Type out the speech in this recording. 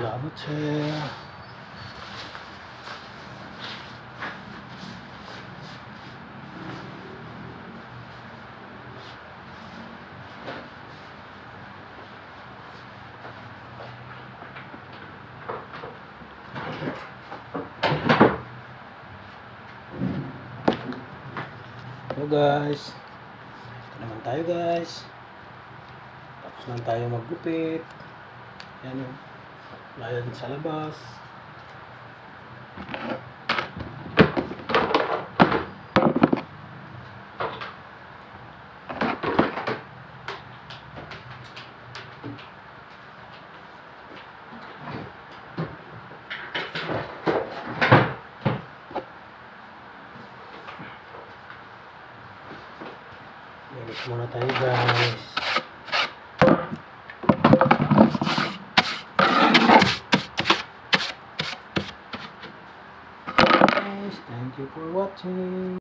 Salamat sir. Hello guys. Ito naman tayo guys. Tapos lang tayo maggupit. Yan o. Layan sa labas. Linis muna tayo guys. Thank you for watching.